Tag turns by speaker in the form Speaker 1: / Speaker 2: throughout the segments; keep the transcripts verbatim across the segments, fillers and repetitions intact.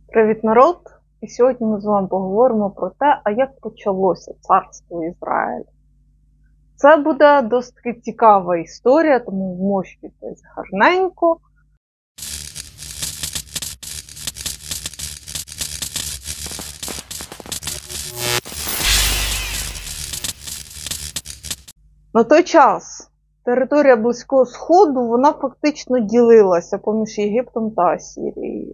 Speaker 1: Привіт, народ! І сьогодні ми з вами поговоримо про те, а як почалося царство Ізраїль. Це буде досить цікава історія, тому вмощуйтесь гарненько. На той час територія Близького Сходу, вона фактично ділилася поміж Єгиптом та Асірією.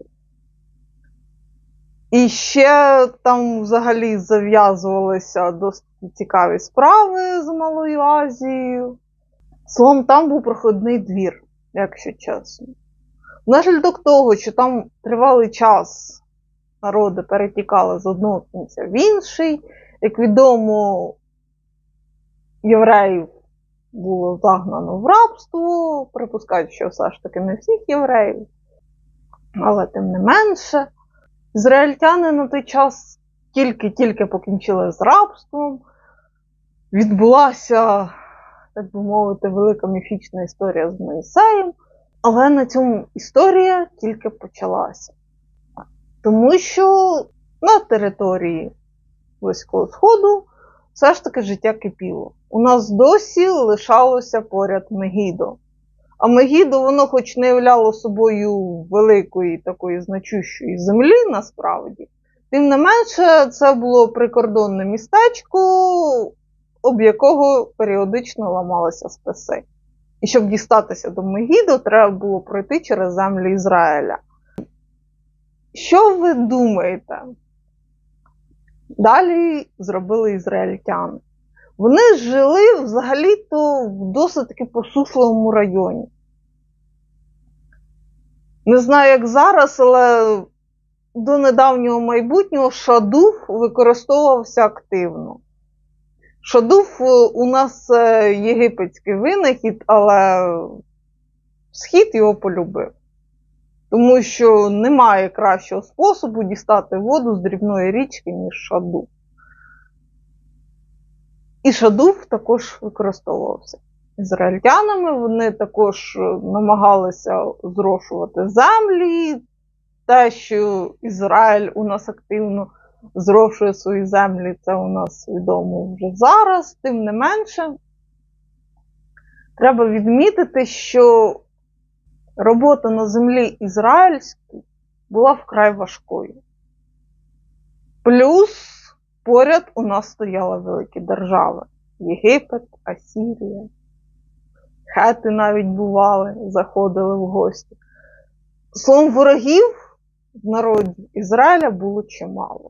Speaker 1: І ще там взагалі зав'язувалися досить цікаві справи з Малою Азією. Словом, там був проходний двір, якщо чесно. Внаслідок того, що там тривалий час народи перетікали з одного кінця в інший, як відомо, євреїв було загнано в рабство, припускають, що все ж таки не всіх євреїв, але тим не менше. Ізраїльтяни на той час тільки-тільки покінчили з рабством, відбулася, так би мовити, велика міфічна історія з Моїсеєм, але на цьому історія тільки почалася. Тому що на території Близького Сходу все ж таки життя кипіло. У нас досі лишалося поряд Мегідо. А Мегідо, воно хоч не являло собою великої такої значущої землі, насправді, тим не менше це було прикордонне містечко, об якого періодично ламалися списи. І щоб дістатися до Мегідо, треба було пройти через землі Ізраїля. Що ви думаєте? Далі зробили ізраїльтяни. Вони жили взагалі-то в досить таки посушливому районі. Не знаю, як зараз, але до недавнього майбутнього шадуф використовувався активно. Шадуф у нас єгипетський винахід, але Схід його полюбив. Тому що немає кращого способу дістати воду з дрібної річки, ніж шадуф. І шадуф також використовувався ізраїльтянами, вони також намагалися зрошувати землі. Те, що Ізраїль у нас активно зрошує свої землі, це у нас відомо вже зараз. Тим не менше, треба відмітити, що робота на землі ізраїльській була вкрай важкою. Плюс поряд у нас стояли великі держави. Єгипет, Асірія. Хети навіть бували, заходили в гості. Словом, ворогів в народі Ізраїля було чимало.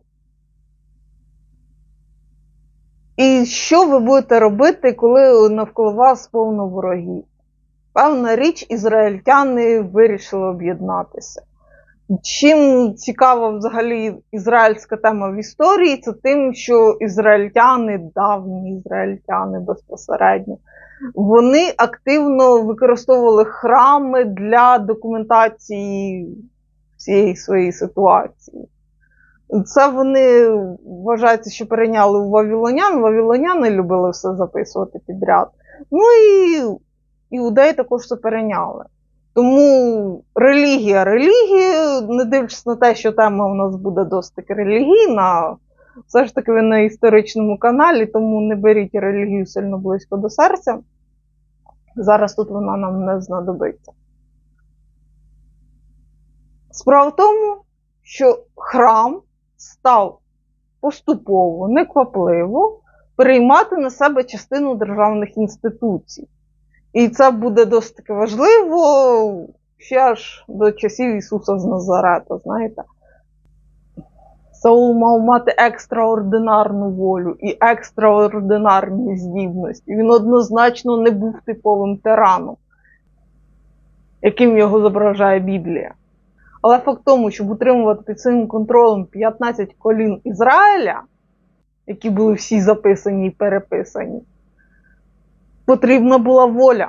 Speaker 1: І що ви будете робити, коли навколо вас повно ворогів? Певна річ, ізраїльтяни вирішили об'єднатися. Чим цікава взагалі ізраїльська тема в історії, це тим, що ізраїльтяни, давні ізраїльтяни безпосередньо, вони активно використовували храми для документації всієї своєї ситуації. Це вони, вважається, що перейняли у вавилонян. Вавилоняни любили все записувати підряд. Ну і іудеї також все перейняли. Тому релігія релігія, не дивлячись на те, що тема у нас буде досить релігійна, все ж таки ви на історичному каналі, тому не беріть релігію сильно близько до серця. Зараз тут вона нам не знадобиться. Справа в тому, що храм став поступово, неквапливо переймати на себе частину державних інституцій. І це буде досить таки важливо ще аж до часів Ісуса з Назарета, знаєте. Саул мав мати екстраординарну волю і екстраординарні здібності. Він однозначно не був типовим тираном, яким його зображає Біблія. Але факт тому, щоб утримувати під своїм контролем п'ятнадцять колін Ізраїля, які були всі записані і переписані, потрібна була воля.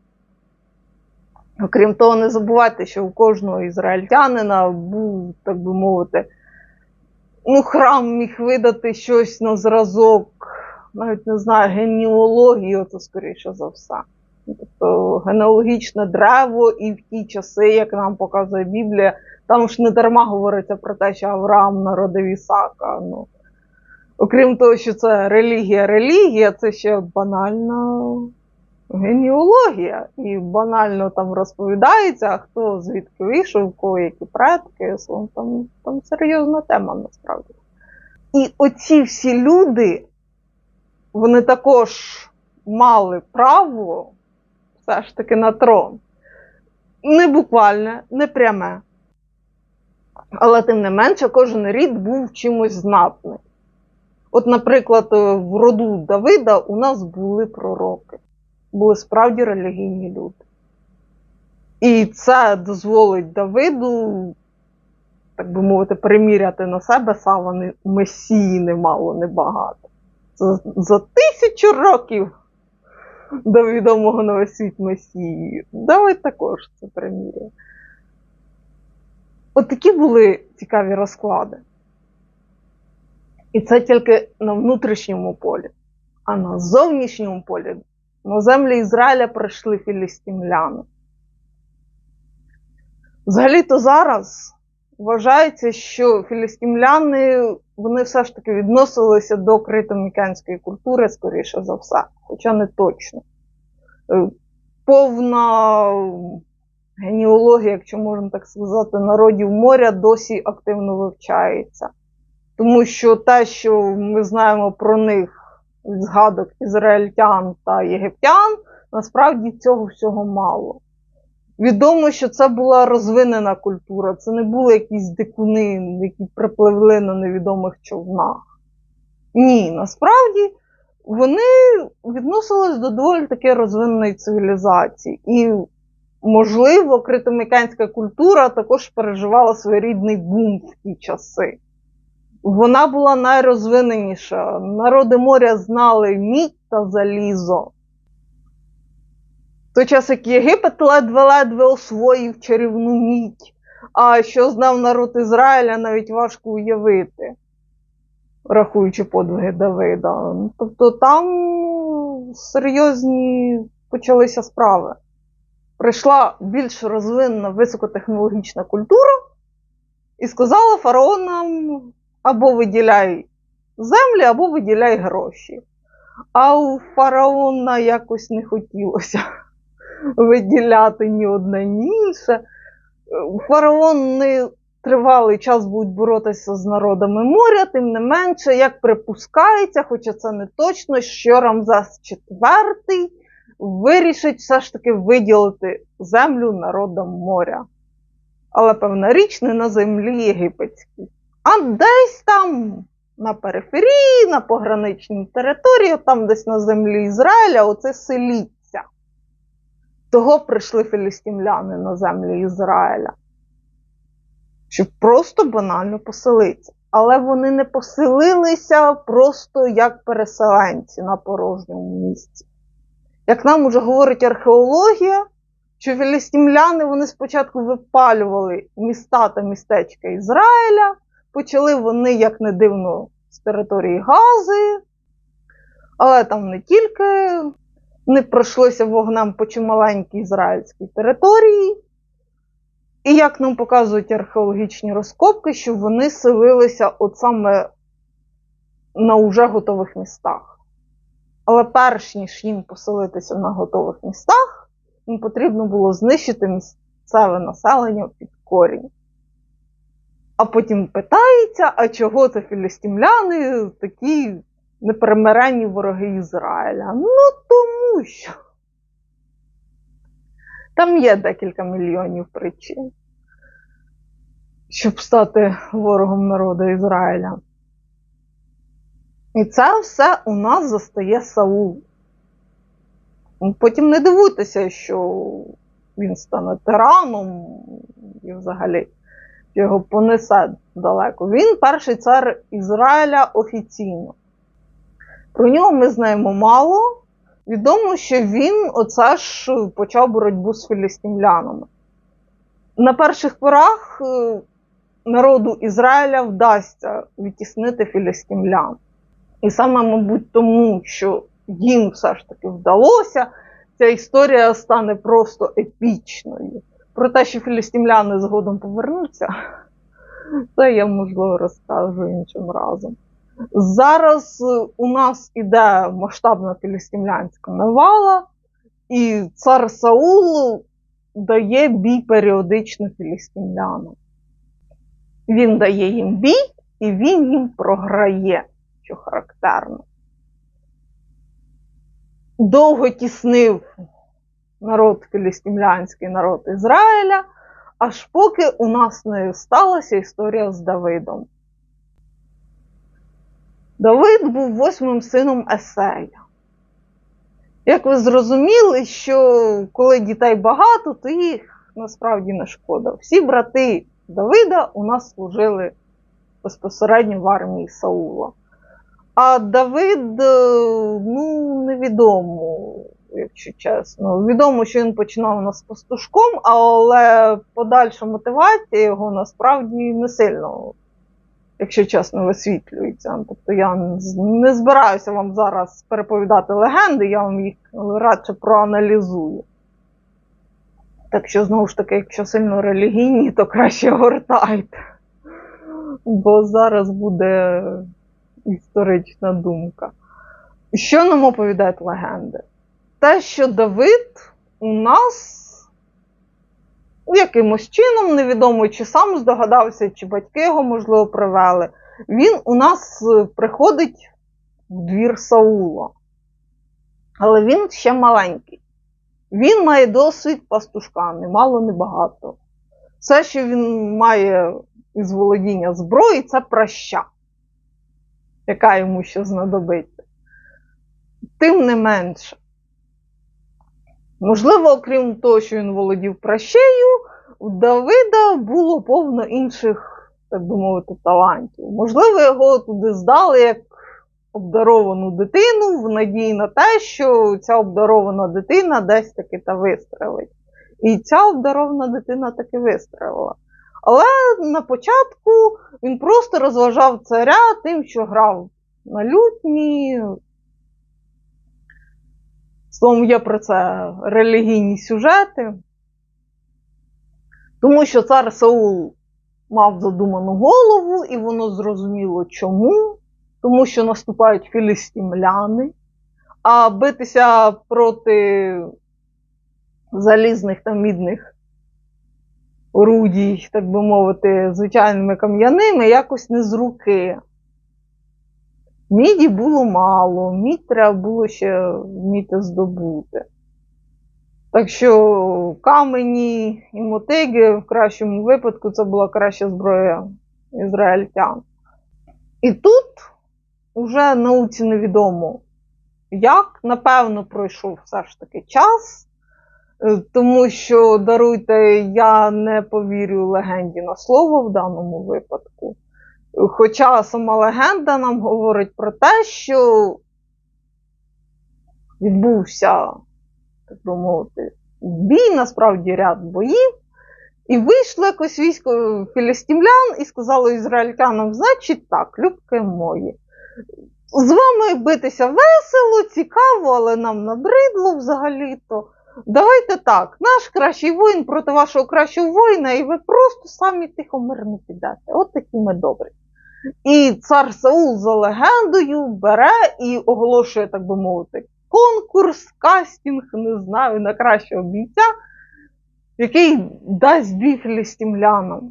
Speaker 1: Окрім того, не забувайте, що у кожного ізраїльтянина був, так би мовити, ну, храм міг видати щось на зразок, навіть не знаю, генеалогію, це скоріше за все. Тобто генеалогічне древо, і в ті часи, як нам показує Біблія, Там ж не дарма говориться про те, що Авраам народив Ісака. Ну, окрім того, що це релігія, релігія, це ще банальна генеалогія. І банально там розповідається, хто звідки вийшов, кого які предки. Там, там серйозна тема насправді. І оці всі люди, вони також мали право все ж таки на трон. Не буквальне, не пряме. Але тим не менше, кожен рід був чимось знатний. От, наприклад, в роду Давида у нас були пророки. Були справді релігійні люди. І це дозволить Давиду, так би мовити, приміряти на себе савани месії немало, небагато. За, за тисячу років до відомого на весь світ месії. Давид також це приміряє. От такі були цікаві розклади. І це тільки на внутрішньому полі. А на зовнішньому полі на землі Ізраїля прийшли філістимляни. Взагалі-то зараз вважається, що філістимляни, вони все ж таки відносилися до крито-мікенської культури, скоріше за все, хоча не точно. Повна генеалогія, якщо можна так сказати, народів моря досі активно вивчається. Тому що те, що ми знаємо про них від згадок ізраїльтян та єгиптян, насправді цього всього мало. Відомо, що це була розвинена культура, це не були якісь дикуни, які припливли на невідомих човнах. Ні, насправді вони відносились до доволі таки розвиненої цивілізації. І, можливо, крито-мікенська культура також переживала своєрідний бум в ті часи. Вона була найрозвиненіша. Народи моря знали мідь та залізо. В той час, як Єгипет ледве-ледве освоїв чарівну мідь, а що знав народ Ізраїля, навіть важко уявити, рахуючи подвиги Давида. Тобто там серйозні почалися справи. Прийшла більш розвинена високотехнологічна культура і сказала фараонам: або виділяй землі, або виділяй гроші. А у фараона якось не хотілося виділяти ні одне, ні інше. Фараони тривалий час будуть боротися з народами моря, тим не менше, як припускається, хоча це не точно, що Рамзес четвертий вирішить все ж таки виділити землю народам моря. Але, певна річ, не на землі єгипетській, а десь там на периферії, на пограничній території, там десь на землі Ізраїля, оце селіться. Того прийшли філістимляни на землі Ізраїля, щоб просто банально поселитися. Але вони не поселилися просто як переселенці на порожньому місці. Як нам уже говорить археологія, що філістимляни, вони спочатку випалювали міста та містечка Ізраїля, почали вони, як не дивно, з території Гази, але там не тільки, не пройшлися вогнем по чималенькій ізраїльській території. І як нам показують археологічні розкопки, що вони селилися от саме на уже готових містах. Але перш ніж їм поселитися на готових містах, їм потрібно було знищити місцеве населення під корінь. А потім питається, а чого це філістимляни такі непримиренні вороги Ізраїля? Ну, тому що там є декілька мільйонів причин, щоб стати ворогом народу Ізраїля. І це все у нас застає Саул. Потім не дивуйтеся, що він стане тираном і взагалі його понесе далеко. Він перший цар Ізраїля офіційно. Про нього ми знаємо мало. Відомо, що він оце ж почав боротьбу з філістимлянами. На перших порах народу Ізраїля вдасться відтіснити філістимлян. І саме, мабуть, тому, що їм все ж таки вдалося, ця історія стане просто епічною. Про те, що філістимляни згодом повернуться, це я, можливо, розкажу іншим разом. Зараз у нас іде масштабна філістимлянська навала, і цар Саул дає бій періодично філістимлянам. Він дає їм бій, і він їм програє, що характерно. Довго тіснив народ філістимлянський, народ Ізраїля, аж поки у нас не сталася історія з Давидом. Давид був восьмим сином Есея. Як ви зрозуміли, що коли дітей багато, то їх насправді не шкода. Всі брати Давида у нас служили безпосередньо в армії Саула. А Давид, ну, невідомо, якщо чесно. Відомо, що він починав у нас пастушком, але подальша мотивація його насправді не сильно, якщо чесно, висвітлюється. Тобто я не збираюся вам зараз переповідати легенди, я вам їх радше проаналізую. Так що, знову ж таки, якщо сильно релігійні, то краще гортайте. Бо зараз буде історична думка. Що нам оповідають легенди? Те, що Давид у нас якимось чином, невідомо, чи сам здогадався, чи батьки його, можливо, привели, він у нас приходить в двір Саула. Але він ще маленький. Він має досвід пастушка, не мало, не багато. Все, що він має із володіння зброї, це праща, яка йому ще знадобиться. Тим не менше, можливо, окрім того, що він володів пращею, у Давида було повно інших, так би мовити, талантів. Можливо, його туди здали як обдаровану дитину в надії на те, що ця обдарована дитина десь таки та вистрелить. І ця обдарована дитина таки вистрелила. Але на початку він просто розважав царя тим, що грав на лютні. Словом, є про це релігійні сюжети. Тому що цар Саул мав задуману голову, і воно зрозуміло чому. Тому що наступають філістимляни, а битися проти залізних та мідних орудій, так би мовити, звичайними кам'яними, якось не з руки. Міді було мало, мідь треба було ще вміти здобути. Так що камені і мотиги, в кращому випадку, це була краща зброя ізраїльтян. І тут уже науці невідомо як, напевно, пройшов все ж таки час, тому що, даруйте, я не повірю легенді на слово в даному випадку. Хоча сама легенда нам говорить про те, що відбувся, так би мовити, бій, насправді ряд боїв, і вийшло якось військо філістимлян і сказало ізраїльтянам: значить так, любки мої, з вами битися весело, цікаво, але нам набридло взагалі-то. Давайте так, наш кращий воїн проти вашого кращого воїна, і ви просто самі тихо мирно підете. От такі ми добрі. І цар Саул за легендою бере і оголошує, так би мовити, конкурс, кастинг, не знаю, на кращого бійця, який дасть бій філістимлянам.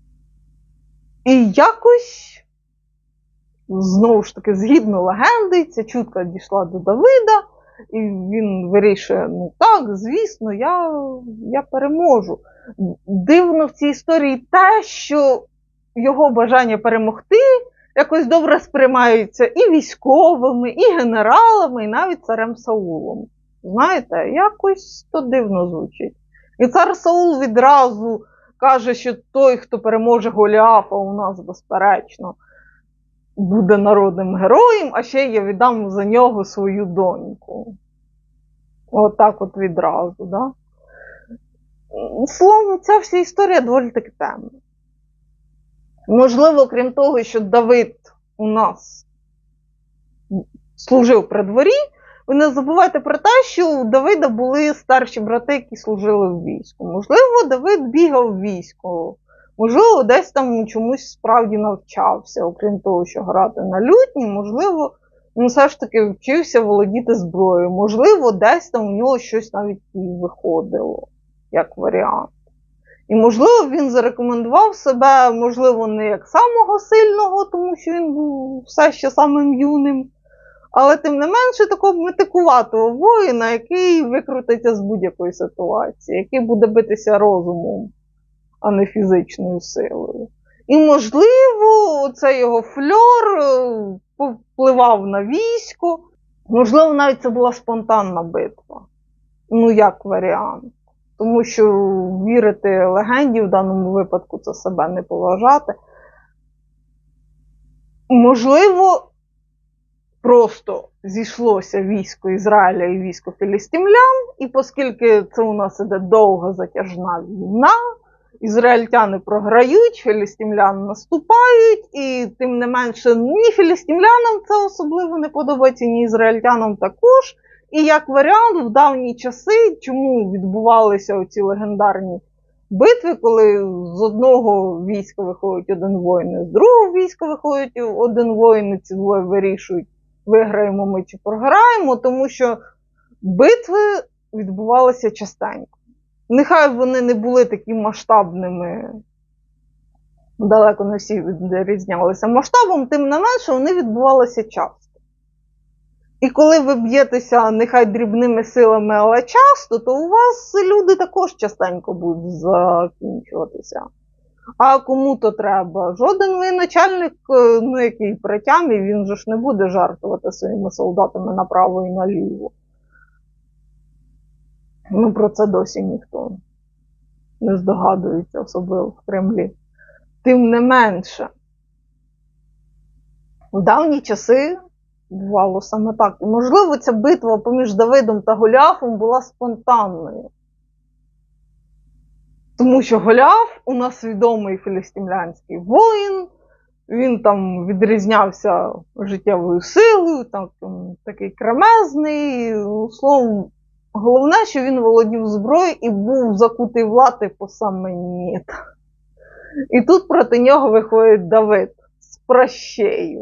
Speaker 1: І якось, знову ж таки, згідно легенди, ця чутка дійшла до Давида, і він вирішує: ну так, звісно, я, я переможу. Дивно в цій історії те, що його бажання перемогти якось добре сприймаються і військовими, і генералами, і навіть царем Саулом. Знаєте, якось то дивно звучить. І цар Саул відразу каже, що той, хто переможе Голіафа, у нас, безперечно, буде народним героєм, а ще я віддам за нього свою доньку. Отак от, от відразу, да? Словом, ця вся історія доволі таки темна. Можливо, крім того, що Давид у нас служив при дворі, ви не забувайте про те, що у Давида були старші брати, які служили в війську. Можливо, Давид бігав в війську. Можливо, десь там чомусь справді навчався, окрім того, що грати на лютні, можливо, він все ж таки вчився володіти зброєю. Можливо, десь там у нього щось навіть і виходило, як варіант. І, можливо, він зарекомендував себе, можливо, не як самого сильного, тому що він був все ще самим юним, але тим не менше такого метикуватого воїна, який викрутиться з будь-якої ситуації, який буде битися розумом, а не фізичною силою. І, можливо, цей його фльор повпливав на військо. Можливо, навіть це була спонтанна битва. Ну, як варіант. Тому що вірити легенді в даному випадку – це себе не поважати. Можливо, просто зійшлося військо Ізраїля і військо філістимлян, і оскільки це у нас іде довга затяжна війна, ізраїльтяни програють, філістимляни наступають, і тим не менше ні філістимлянам це особливо не подобається, ні ізраїльтянам також. І як варіант, в давні часи, чому відбувалися оці легендарні битви, коли з одного війська виходить один воїн, з другого війська виходить один воїн, і ці двоє вирішують, виграємо ми чи програємо, тому що битви відбувалися частенько. Нехай вони не були такі масштабними, далеко не всі відрізнялися масштабом, тим не менше вони відбувалися часто. І коли ви б'єтеся, нехай дрібними силами, але часто, то у вас люди також частенько будуть закінчуватися. А кому то треба? Жоден воєначальник, ну який при тямі, він же ж не буде жартувати своїми солдатами направо і наліво. Ну, про це досі ніхто не здогадується, особливо в Кремлі. Тим не менше, в давні часи бувало саме так. І, можливо, ця битва поміж Давидом та Голіафом була спонтанною. Тому що Голіаф у нас відомий філістимлянський воїн, він там відрізнявся життєвою силою, там, такий кремезний, словом, головне, що він володів зброєю і був закутий в лати по саме ніт. І тут проти нього виходить Давид з пращею.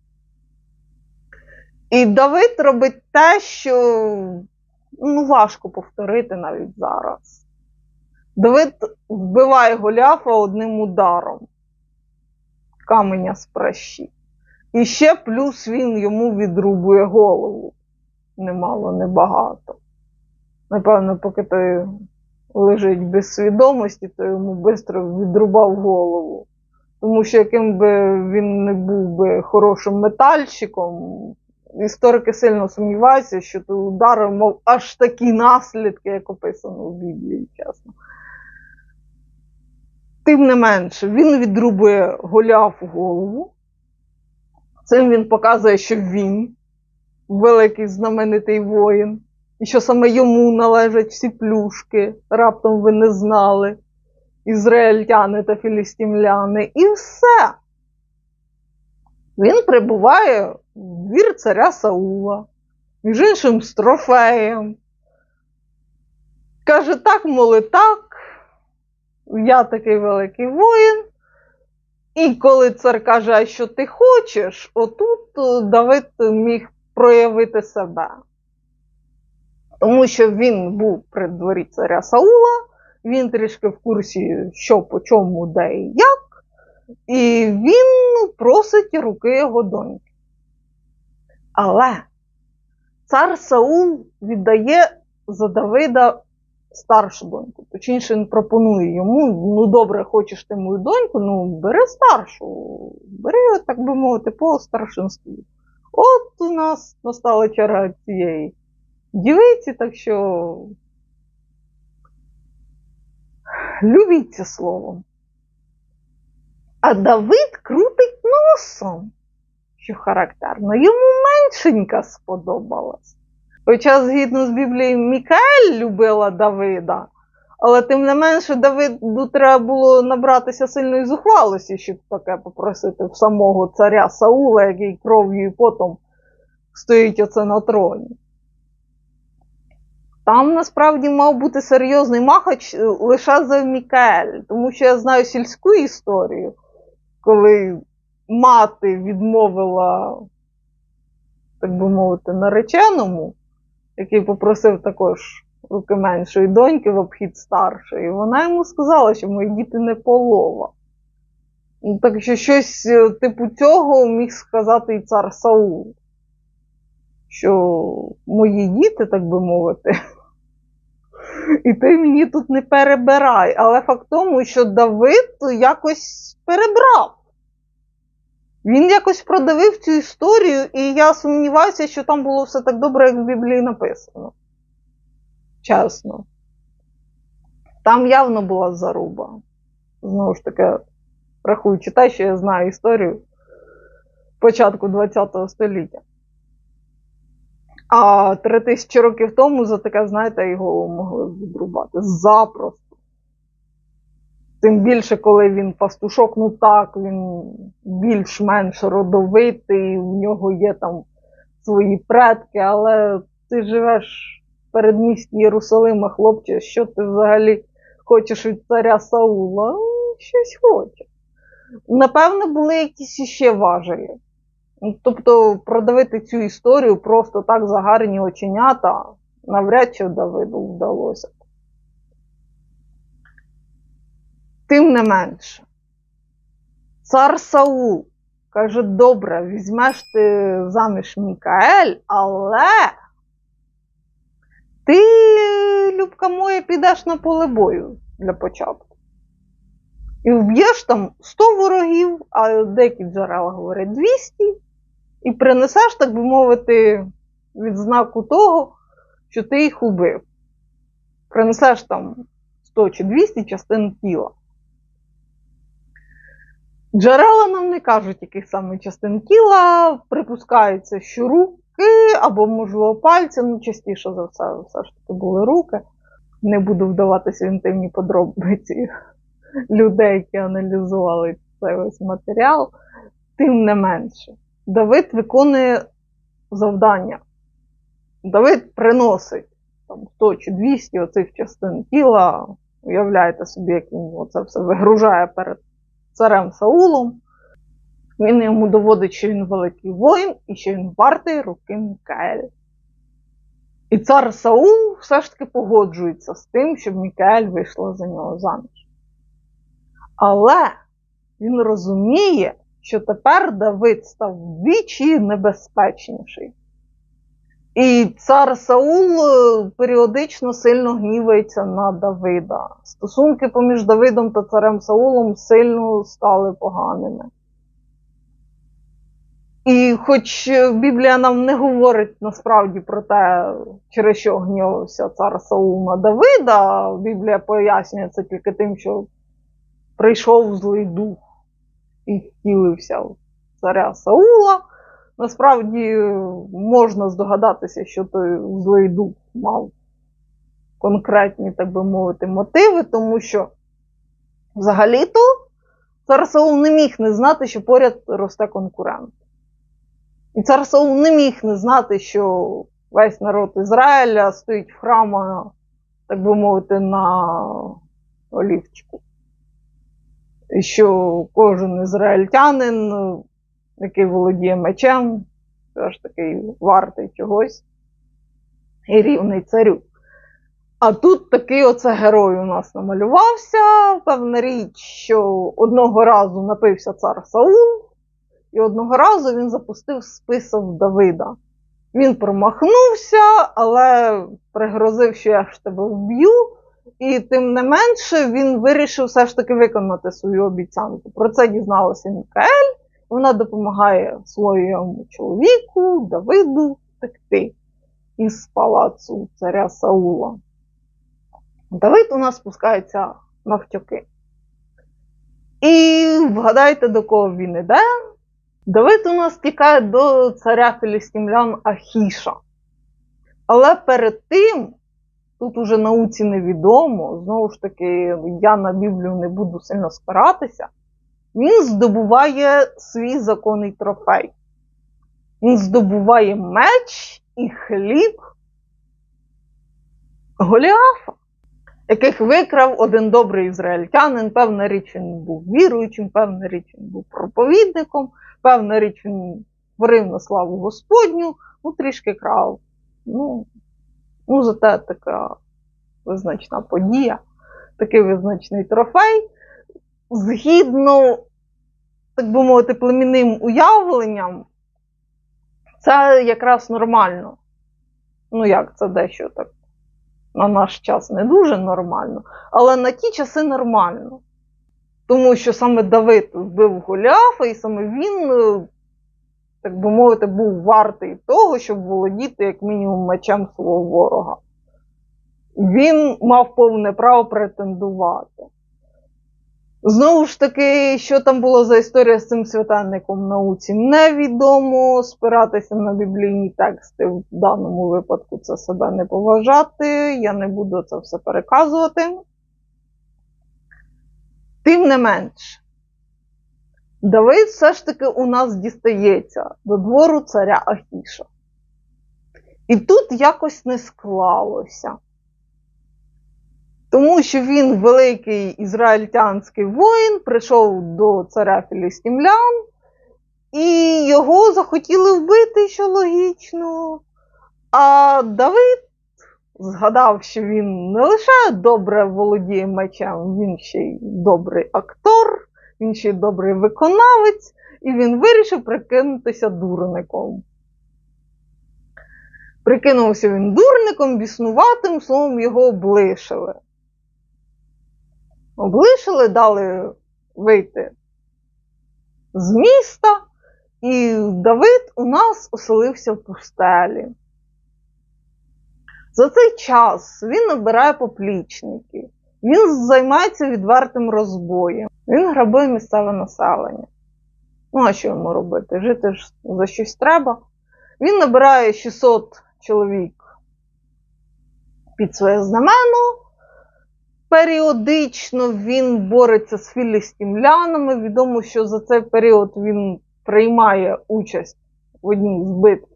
Speaker 1: І Давид робить те, що ну, важко повторити навіть зараз. Давид вбиває Голіафа одним ударом каменя з пращі. І ще плюс він йому відрубує голову. Немало, небагато. Напевно, поки той лежить без свідомості, то йому швидко відрубав голову. Тому що яким би він не був би хорошим метальщиком, історики сильно сумніваються, що той удар мав аж такі наслідки, як описано в Біблії, чесно. Тим не менше, він відрубує Голіафу голову. Цим він показує, що він великий знаменитий воїн. І що саме йому належать всі плюшки, раптом ви не знали, ізраїльтяни та філістимляни. І все. Він прибуває в двір царя Саула, між іншим з трофеєм. Каже, так, моли, так, я такий великий воїн. І коли цар каже, а що ти хочеш, отут Давид міг проявити себе. Тому що він був при дворі царя Саула, він трішки в курсі, що, по чому, де і як, і він просить руки його доньки. Але цар Саул віддає за Давида старшу доньку. Точніше, він пропонує йому, ну добре, хочеш ти мою доньку, ну бери старшу, бери, так би мовити, по старшинству. От у нас настала черга цієї дівиці, так що любіть це словом. А Давид крутить носом, що характерно. Йому меншенька сподобалась. Хоча, згідно з Біблією, Мікаель любила Давида, але тим не менше Давиду треба було набратися сильної зухвалості, щоб таке попросити в самого царя Саула, який кров'ю і потом стоїть оце на троні. Там насправді мав бути серйозний махач лише за Мікаель, тому що я знаю сільську історію, коли мати відмовила, так би мовити, нареченому, який попросив також руки меншої доньки в обхід старшої, вона йому сказала, що мої діти не полова. Так що щось типу цього міг сказати і цар Саул, що мої діти, так би мовити, і ти мені тут не перебирай. Але факт тому, що Давид якось перебрав. Він якось продавив цю історію, і я сумніваюся, що там було все так добре, як в Біблії написано. Чесно. Там явно була заруба. Знову ж таки, рахуючи те, що я знаю історію початку ХХ століття. А три тисячі років тому за таке, знаєте, його могли відрубати. Запросто. Тим більше, коли він пастушок, ну так, він більш-менш родовитий, в нього є там свої предки, але ти живеш в передмісті Єрусалима, хлопче, що ти взагалі хочеш від царя Саула? Ну, щось хоче. Напевно, були якісь іще важелі. Тобто продавити цю історію просто так за гарні оченята навряд чи Давиду вдалося. Тим не менше, цар Саул каже, добре, візьмеш ти заміж Мікаель, але ти, любка моя, підеш на поле бою для початку. І вб'єш там сто ворогів, а деякі джерела говорять двісті, і принесеш, так би мовити, відзнаку того, що ти їх убив. Принесеш там сто чи двісті частин тіла. Джерела нам не кажуть, яких саме частин тіла, припускаються, що руки, або, можливо, пальці, ну, частіше за все, все ж таки були руки. Не буду вдаватися в інтимні подробиці людей, які аналізували цей ось матеріал. Тим не менше, Давид виконує завдання. Давид приносить там, сто чи двісті оцих частин тіла. Уявляєте собі, як він оце все вигружає перед царем Саулом. Він йому доводить, що він великий воїн і що він вартий руки Мікаеля. І цар Саул все ж таки погоджується з тим, щоб Мікаель вийшла за нього заміж. Але він розуміє, що тепер Давид став вдвічі небезпечніший. І цар Саул періодично сильно гнівається на Давида. Стосунки поміж Давидом та царем Саулом сильно стали поганими. І хоч Біблія нам не говорить насправді про те, через що гнівався цар Саул на Давида, Біблія пояснює це тільки тим, що прийшов злий дух і втілився в царя Саула. Насправді можна здогадатися, що той злий дух мав конкретні, так би мовити, мотиви, тому що взагалі-то цар Саул не міг не знати, що поряд росте конкурент. І цар Саул не міг не знати, що весь народ Ізраїля стоїть в храмі, так би мовити, на олівчику. І що кожен ізраїльтянин, який володіє мечем, все ж таки вартий чогось і рівний царю. А тут такий оце герой у нас намалювався. Певна річ, що одного разу напився цар Саул, і одного разу він запустив список Давида. Він промахнувся, але пригрозив, що я ж тебе вб'ю. І тим не менше він вирішив все ж таки виконати свою обіцянку. Про це дізналася Мікаель. Вона допомагає своєму чоловіку, Давиду, втекти із палацу царя Саула. Давид у нас спускається навтьоки. І вгадайте, до кого він іде? Давид у нас тікає до царя філістимлян Ахіша. Але перед тим, тут уже науці невідомо, знову ж таки, я на Біблію не буду сильно спиратися, він здобуває свій законний трофей. Він здобуває меч і хліб Голіафа, яких викрав один добрий ізраїльтянин. Певна річ, він був віруючим, певна річ, він був проповідником, певна річ, він творив на славу Господню, ну трішки крав. Ну, ну зате така визначна подія, такий визначний трофей. Згідно, так би мовити, племінним уявленням, це якраз нормально. Ну як, це дещо так на наш час не дуже нормально, але на ті часи нормально. Тому що саме Давид вбив Голіафа, і саме він, так би мовити, був вартий того, щоб володіти як мінімум мечем свого ворога. Він мав повне право претендувати. Знову ж таки, що там було за історія з цим святенником, науці невідомо. Спиратися на біблійні тексти в даному випадку це себе не поважати. Я не буду це все переказувати. Тим не менш, Давид все ж таки у нас дістається до двору царя Ахіша. І тут якось не склалося. Тому що він, великий ізраїльтянський воїн, прийшов до царя філістимлян, і його захотіли вбити, що логічно. А Давид згадав, що він не лише добре володіє мечем, він ще й добрий актор, він ще й добрий виконавець, і він вирішив прикинутися дурником. Прикинувся він дурником, біснуватим, словом, його облишили. Облишили, дали вийти з міста, і Давид у нас оселився в пустелі. За цей час він набирає поплічників, він займається відвертим розбоєм, він грабує місцеве населення. Ну, а що йому робити? Жити ж за щось треба. Він набирає шістсот чоловік під своє знамено. Періодично він бореться з філістимлянами. Відомо, що за цей період він приймає участь в одній з битв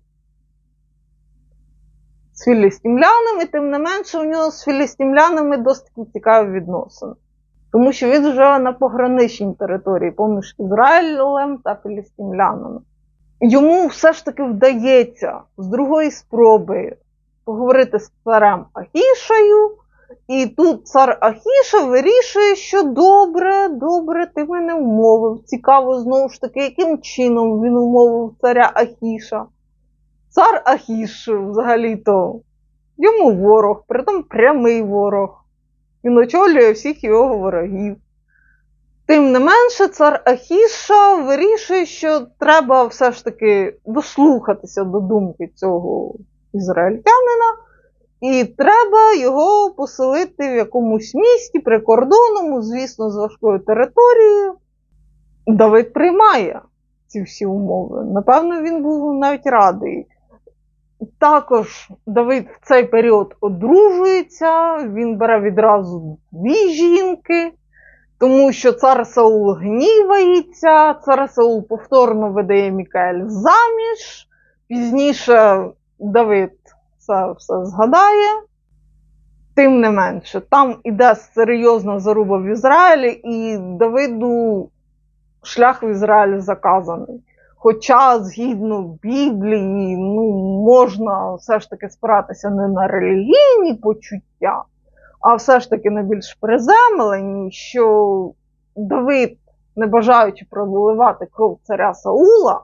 Speaker 1: з філістимлянами. Тим не менше, у нього з філістимлянами досить цікаві відносини. Тому що він живе на пограничній території поміж Ізраїлем та філістимлянами. Йому все ж таки вдається з другої спроби поговорити з царем Ахішею. І тут цар Ахіша вирішує, що добре, добре, ти мене вмовив. Цікаво, знову ж таки, яким чином він вмовив царя Ахіша. Цар Ахіш, взагалі-то, йому ворог, притом прямий ворог. Він очолює всіх його ворогів. Тим не менше, цар Ахіша вирішує, що треба все ж таки дослухатися до думки цього ізраїльтянина, і треба його поселити в якомусь місті прикордонному, звісно, з важкою територією. Давид приймає ці всі умови. Напевно, він був навіть радий. Також Давид в цей період одружується, він бере відразу дві жінки, тому що цар Саул гнівається, цар Саул повторно видає Мікаель заміж, пізніше Давид це все згадає. Тим не менше, там іде серйозна заруба в Ізраїлі, і Давиду шлях в Ізраїль заказаний. Хоча, згідно Біблії, ну, можна все ж таки спиратися не на релігійні почуття, а все ж таки на більш приземлені, що Давид, не бажаючи проливати кров царя Саула,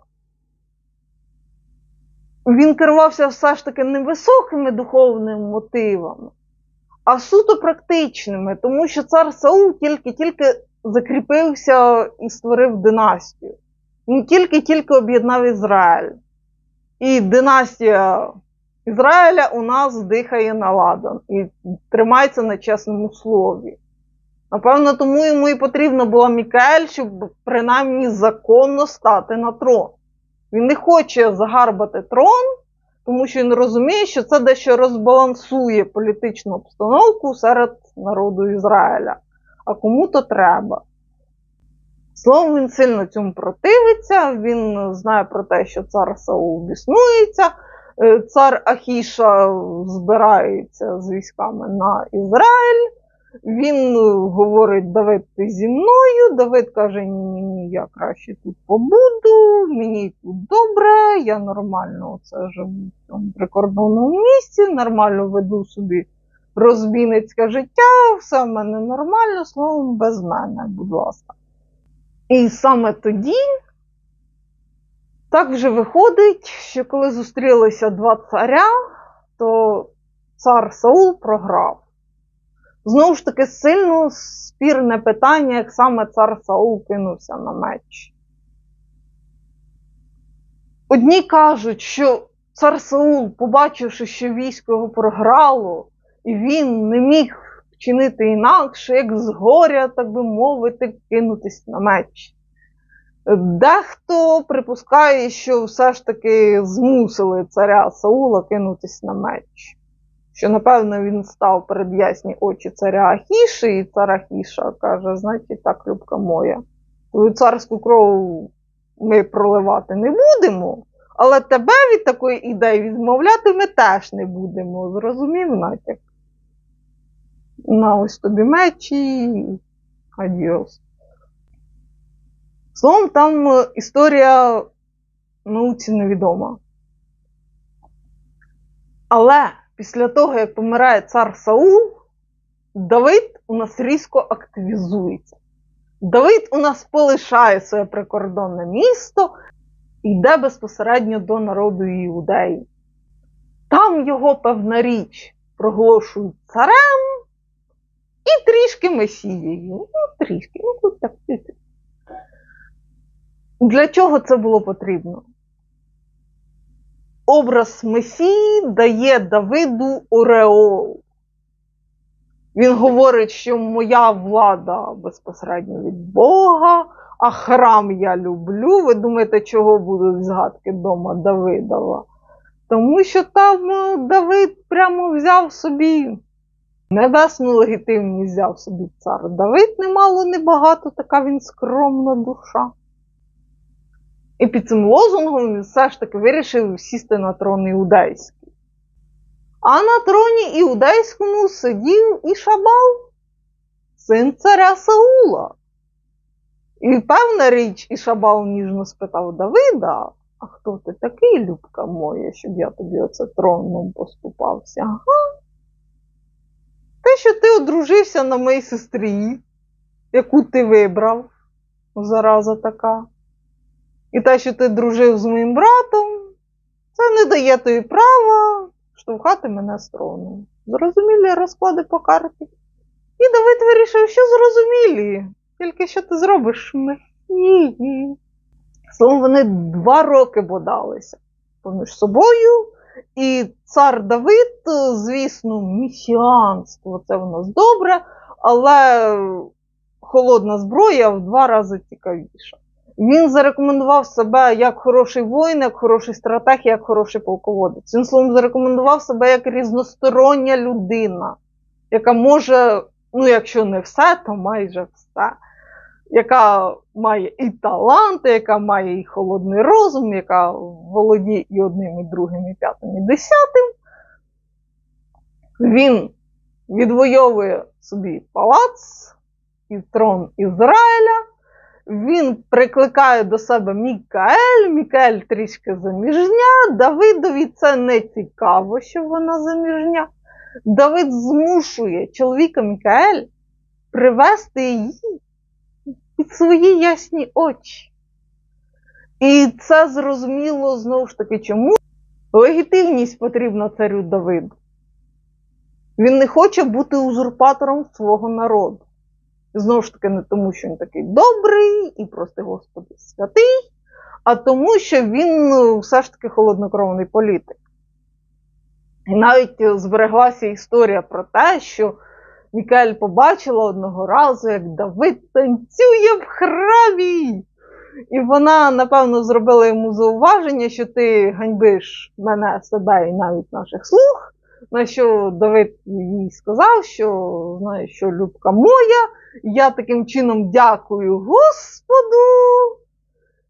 Speaker 1: він керувався все ж таки не високими духовними мотивами, а суто практичними, тому що цар Саул тільки-тільки закріпився і створив династію. Він тільки-тільки об'єднав Ізраїль. І династія Ізраїля у нас дихає на ладан і тримається на чесному слові. Напевно, тому йому і потрібна була Мікаель, щоб принаймні законно стати на трон. Він не хоче загарбати трон, тому що він розуміє, що це дещо розбалансує політичну обстановку серед народу Ізраїля. А кому-то треба. Словом, він сильно цьому противиться, він знає про те, що цар Саул біснується, Цар Ахіша збирається з військами на Ізраїль. Він говорить: Давид, ти зі мною. Давид каже: ні-ні-ні, я краще тут побуду, мені тут добре, я нормально це живу в цьому прикордонному місці, нормально веду собі розбійницьке життя, все в мене нормально, словом, без мене, будь ласка. І саме тоді так вже виходить, що коли зустрілися два царя, то цар Саул програв. Знову ж таки, сильно спірне питання, як саме цар Саул кинувся на меч. Одні кажуть, що цар Саул, побачивши, що військо його програло, і він не міг вчинити інакше, як з горя, так би мовити, кинутись на меч. Дехто припускає, що все ж таки змусили царя Саула кинутись на меч. Що, напевно, він став перед ясні очі царя Ахіші, і цар Ахіша каже: значить так, любка моя, твою царську кров ми проливати не будемо, але тебе від такої ідеї відмовляти ми теж не будемо. Зрозумів натяк? На ось тобі мечі, адіос. Словом, там історія науці невідома. Але після того, як помирає цар Саул, Давид у нас різко активізується. Давид у нас полишає своє прикордонне місто і йде безпосередньо до народу Іудеї. Там його, певна річ, проголошують царем і трішки месією. Ну, трішки, ну тут так. Для чого це було потрібно? Образ Месії дає Давиду ореол. Він говорить, що моя влада безпосередньо від Бога, а храм я люблю. Ви думаєте, чого будуть згадки дома Давидова? Тому що там Давид прямо взяв собі небесну легітимність, взяв собі цар Давид, немало, небагато, така він скромна душа. І під цим лозунгом він все ж таки вирішив сісти на трон іудейський. А на троні іудейському сидів Ішабал, син царя Саула. І певна річ, Ішабал ніжно спитав Давида: а хто ти такий, любка моя, щоб я тобі оце троном поступався? Ага. Те, що ти одружився на моїй сестрі, яку ти вибрав, зараза така. І те, що ти дружив з моїм братом, це не дає тобі права штовхати мене з трону. Зрозумілі розклади по карті. І Давид вирішив, що зрозумілі, тільки що ти зробиш Месії. Словом, вони два роки бодалися поміж собою. І цар Давид, звісно, месіанство, це в нас добре, але холодна зброя в два рази цікавіша. Він зарекомендував себе як хороший воїн, як хороший стратег, як хороший полководець. Він, словом, зарекомендував себе як різностороння людина, яка може, ну якщо не все, то майже все. Яка має і таланти, яка має і холодний розум, яка володіє і одним, і другим, і п'ятим, і десятим. Він відвоює собі палац і трон Ізраїля. Він прикликає до себе Мікаель, Мікаель трішки заміжня, Давидові це не цікаво, що вона заміжня. Давид змушує чоловіка Мікаель привести її під свої ясні очі. І це зрозуміло, знову ж таки, чому легітимність потрібна царю Давиду. Він не хоче бути узурпатором свого народу. Знову ж таки, не тому, що він такий добрий і, прости Господи, святий, а тому, що він все ж таки холоднокровний політик. І навіть збереглася історія про те, що Мікаель побачила одного разу, як Давид танцює в храмі. І вона, напевно, зробила йому зауваження, що ти ганьбиш мене, себе і навіть наших слуг. На що Давид їй сказав, що, знаєш, що, любка моя, я таким чином дякую Господу,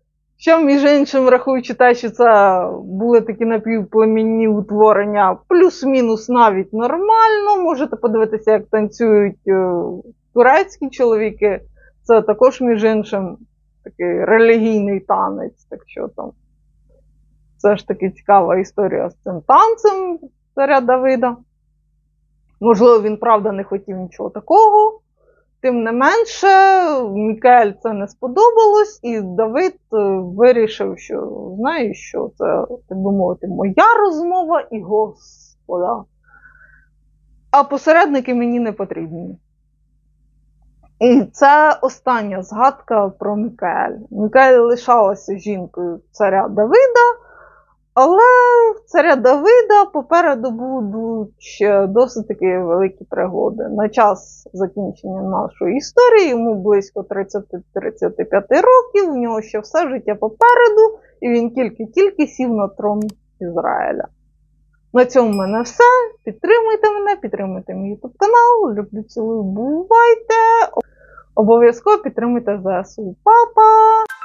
Speaker 1: Що, між іншим, рахуючи те, що це були такі напівплемінні утворення, плюс-мінус навіть нормально. Можете подивитися, як танцюють турецькі чоловіки. Це також, між іншим, такий релігійний танець. Так що там все ж таки цікава історія з цим танцем царя Давида. Можливо, він, правда, не хотів нічого такого. Тим не менше, Мікаель це не сподобалось, і Давид вирішив, що, знаєш, що це, так би мовити, моя розмова і Господа. А посередники мені не потрібні. І це остання згадка про Мікаель. Мікаель лишалася жінкою царя Давида, але в царя Давида попереду будуть ще досить таки великі пригоди. На час закінчення нашої історії йому близько тридцять-тридцять п'ять років, в нього ще все життя попереду, і він тільки-тільки сів на трон Ізраїля. На цьому в мене все. Підтримуйте мене, підтримуйте мій ютуб канал. Люблю, цілую, бувайте. Обов'язково підтримуйте ЗСУ. Па-па!